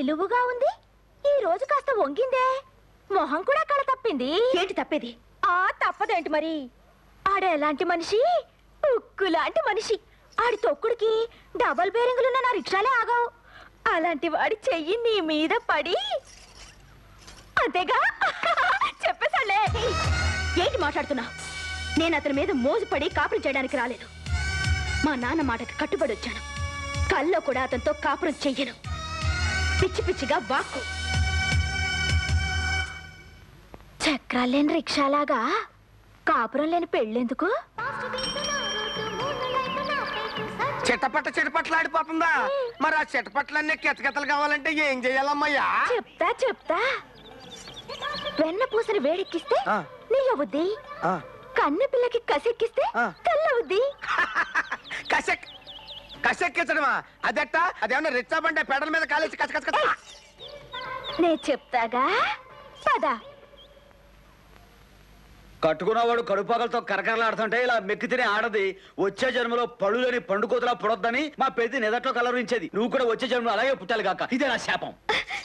నిలువుగా ఉంది, ఈ రోజు కాస్త వంగిందే. మొహం కూడా కళ తప్పింది. ఏంటి తప్పేది? తప్పదేంటి మరి? ఆడ ఎలాంటి మనిషి? ఉక్కు లాంటి మనిషి. ఆడి తొక్కుడికి డబల్ బేరింగులున్న నా రిక్షాలే ఆగావు. అలాంటి వాడి చెయ్యి నీ మీద పడి అంతేగా చెప్పేసాలే. ఏంటి మాట్లాడుతున్నా? నేను అతని మీద మోజుపడి కాపురం చేయడానికి రాలేదు. మా నాన్న మాటకి కట్టుబడి వచ్చాను. కల్లో కూడా అతనితో కాపురం చెయ్యను. పిచ్చి పిచ్చిగా వాక్కు. చక్రాలు లేని రిక్షాలాగా కాపురం లేని పెళ్ళెందుకు? చిట్టపట్ట చిటపట్లాడిపోతుందా? మరి ఆ చిటపట్లన్నీ కితకితలు కావాలంటే ఏం చెయ్యాలమ్మయ్యా? చెప్తా. వెన్న పూసని వేడెక్కిస్తే నెయ్యవుద్ది. కన్నె పిల్లకి కసెక్కిస్తే తెల్లవుద్ది. కసెక్కించడమా? అదెట్టా? అదేమన్నా రిచ్చా బండే పెడల మీద కాలేసి కసకస. నే చెప్తాగా, పద. కట్టుకున్నవాడు కడుపాకలతో కరకరలాడుతుంటే ఇలా మెక్కి తినే ఆడది వచ్చే జన్మలో పళ్ళులేని పండుకోతలా పుడొద్దని మా పెద్ద నిదట్లో కలరించేది. నువ్వు కూడా వచ్చే జన్మలో అలాగే పుట్టాలి కాక. ఇదే నా శాపం.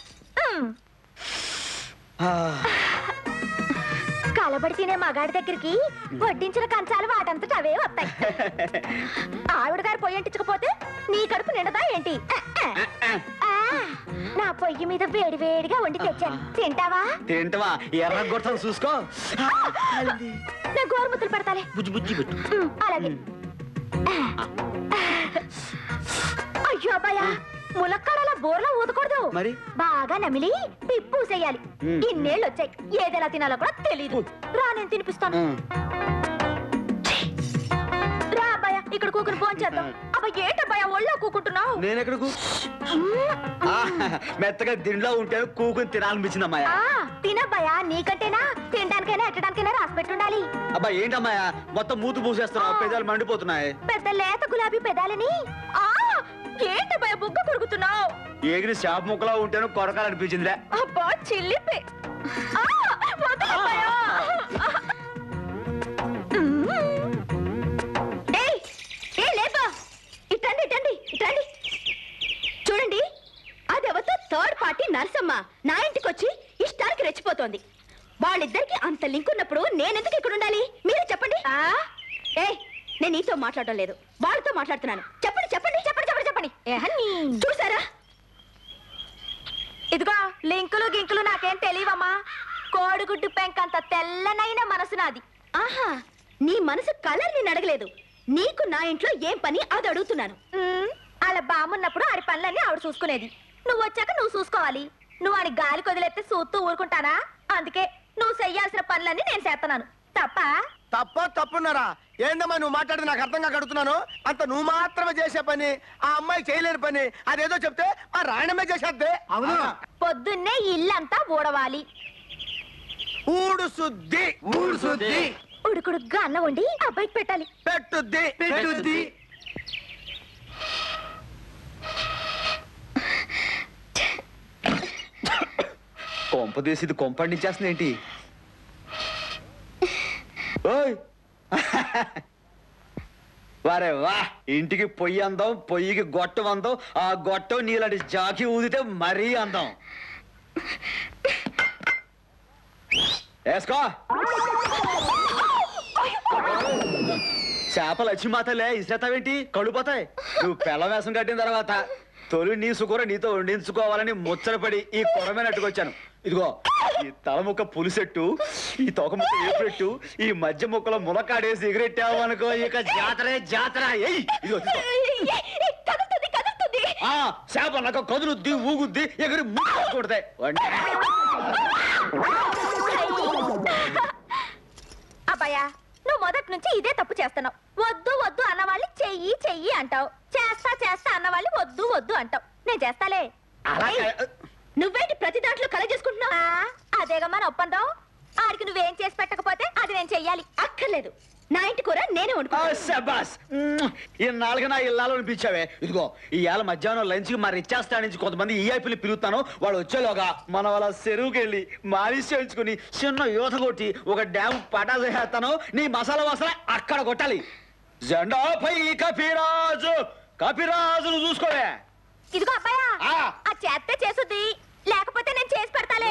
కలబడి తినే మగాడి దగ్గరికి వడ్డించిన కంచాలు వాటంతట అవే వస్తాయి. ఆవిడ గారు పొయ్యి అంటించకపోతే నీ కడుపు నిండదా ఏంటి? నా పొయ్యి మీద వేడి వేడిగా వండి తెచ్చాను, తింటావా? తింటవా? ఎర్ర గొడతాను చూసుకో. నా గోరుముద్దలు పెడతాలే. బుజ్జి బుజ్జి పెట్టు. అలాగే. అయ్యో అబ్బాయా, ములక్కాడలా బోర్లో ఊదకూడదు. మరి బాగా నమిలి పిప్పూసేయాలి. ఇన్నేళ్ళు వచ్చాయి, ఏదెలా తినాలో కూడా తెలీదు. రా, నేను తినిపిస్తాను. రా అబ్బాయా, ఇక్కడ కూకుని ఫోన్ చేద్దాం. అబ్బా ఏంటబ్బాయా ఒళ్ళో కూకుంటున్నావు? నేను ఎక్కడ మెత్తగా దిండ్లో ఉంటే కూకుని తినాలనిపించిందమ్మాయా. తినబ్బాయా, నీకంటేనా తినడానికైనా ఎట్టడానికైనా రాసి పెట్టుండాలి. అబ్బా ఏంటమ్మాయా మొత్తం మూతు పూసేస్తున్నావు, పెదాలు మండిపోతున్నాయి. పెద్ద లేత గులాబీ పెదాలని. ఏంటబ్బాయా బుగ్గ కొరుకుతున్నావు? ఏగిరి షాప్ ముక్కలా ఉంటేను కొరకాలనిపించిందిరా. అబ్బా చిల్లిపే. చూడండి, అదెవతో థర్డ్ పార్టీ నర్సమ్మ నా ఇంటికి వచ్చి ఇష్టానికి రెచ్చిపోతోంది. వాళ్ళిద్దరికి అంత లింక్ ఉన్నప్పుడు నేనెందుకు ఇక్కడ ఉండాలి? మీరే చెప్పండి. నేను నీతో మాట్లాడడం లేదు, వాళ్ళతో మాట్లాడుతున్నాను. చెప్పండి చెప్పండి చెప్పండి చెప్పండి చెప్పండి. చూసారా? ఇదిగో లింకులు గింకులు నాకేం తెలియవమ్మా. కోడిగుడ్డు పెంకంత తెల్లనైన మనసు నాది. ఆహా, నీ మనసు కలర్ నేను అడగలేదు. నీకు నా ఇంట్లో ఏం పని అది అడుగుతున్నాను. అలా బామున్నప్పుడు ఆడి పనులన్నీ ఆవిడ చూసుకునేది. నువ్వు వచ్చాక నువ్వు చూసుకోవాలి. నువ్వు ఆడి గాలి కొదిలేస్తే చూస్తూ ఊరుకుంటానా? అందుకే నువ్వు చెయ్యాల్సిన పనులన్నీ నేను చేస్తున్నాను. తప్పున్నారా? ఏందమ్మా నువ్వు మాట్లాడితే నాకు అర్థంగా అడుగుతున్నాను. అంత నువ్వు మాత్రమే చేసే పని, ఆ అమ్మాయి చేయలేని పని అదేదో చెప్తే ఆ రాయణమే చేసేద్దే. అవును, పొద్దున్నే ఇల్లంతా ఊడవాలి. ఊడు శుద్ధి ఉడుకుడుగ్గా అన్నం వండి అబ్బాయికి పెట్టాలి. పెట్టుద్ది. కొంప తీసి ఇది కొంపండించేస్తుంది ఏంటి? ఓయ్ వారే వా, ఇంటికి పొయ్యి అందం, పొయ్యికి గొట్టం అందం, ఆ గొట్టం నీలాంటి జాకి ఊదితే మరీ అందం. వేసుకో. చేపలు అచ్చిమాతలే ఇసేతావేంటి? కళ్ళుపోతాయి. నువ్వు పెళ్ళ వేసం కట్టిన తర్వాత తొలి నీ సుకూర నీతో వండించుకోవాలని ముచ్చటపడి ఈ కొరమేనట్టుకొచ్చాను. ఇదిగో ఈ తల ముక్క పులిసెట్టు, ఈ తోక ముక్క ఏపురెట్టు, ఈ మధ్య ముక్కలో ములకాడేసి ఎగిరెట్టావు అనుకో, ఇక జాతరే జాతర. చేప నాకు కదులుద్ది, ఊగుద్ది, ఎగిరి ముక్కూడతాయి. అబ్బాయా, నువ్వు మొదటి నుంచి ఇదే తప్పు చేస్తున్నావు. వద్దు వద్దు అన్నవాళ్ళని చెయ్యి చెయ్యి అంటావు, చేస్తా చేస్తా అన్నవాళ్ళని వద్దు వద్దు అంటావు. నేను చేస్తాలే. నువ్వేంటి ప్రతి దాంట్లో కల చేసుకుంటున్నావు? అదేగా మన ఒప్పందం. ఆడికి నువ్వేం చేసి పెట్టకపోతే అది నేను చెయ్యాలి. అక్కర్లేదు, నా ఇంటి కూర నేనే వండుకుంటాను. ఇన్నాళ్ళుగా నా ఇల్లాలో అనిపించావే. ఇదిగో ఈ ఏళ్ళ మధ్యాహ్నం లంచ్ కి మరి ఇచ్చేస్తా నుంచి కొంతమంది ఈఐపీలు పిలుస్తాను. వాళ్ళు వచ్చేలోగా మనం వాళ్ళ చెరువుకి వెళ్ళి మాలిష్ చేయించుకుని చిన్న యూత కొట్టి ఒక డ్యామ్ పటా చేస్తాను. నీ మసాలా వాసన అక్కడ కొట్టాలి. జెండాపై కపిరాజు, కపిరాజును చూసుకోవే. ఇదిగో అబ్బాయా ఆ. ఆ చేస్తే చేసుద్ది లేకపోతే నేను చేసి పెడతాలే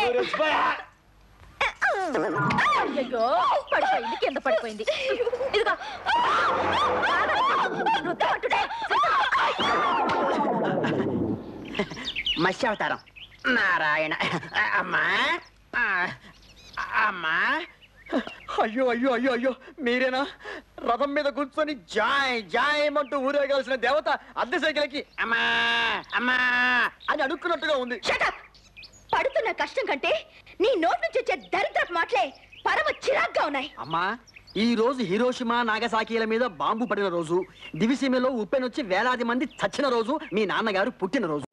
అయ్యో పడిపోయింది కింద పడిపోయింది ఇదిగో రుద్దు పట్టుడే. మత్స్యావతారం నారాయణ అమ్మా అమ్మా అయ్యో అయ్యో అయ్యో అయ్యో మీరేనా రథం మీద కూర్చొని జాయ్ జాయ్ అంటూ ఊరేగాల్సిన దేవత అద్దె సైకిల్కి అమ్మా అమ్మా అని అనుకున్నట్టుగా ఉంది. Shut up! పడుతున్న కష్టం కంటే నీ నోటి నుంచి వచ్చే దరిద్రపు మాటలే పరమ చిరాగ్గా ఉన్నాయి. అమ్మా ఈ రోజు హిరోషిమా నాగసాకిల మీద బాంబు పడిన రోజు, దివిసీమలో ఉప్పెనొచ్చి వేలాది మంది చచ్చిన రోజు, మీ నాన్నగారు పుట్టిన రోజు.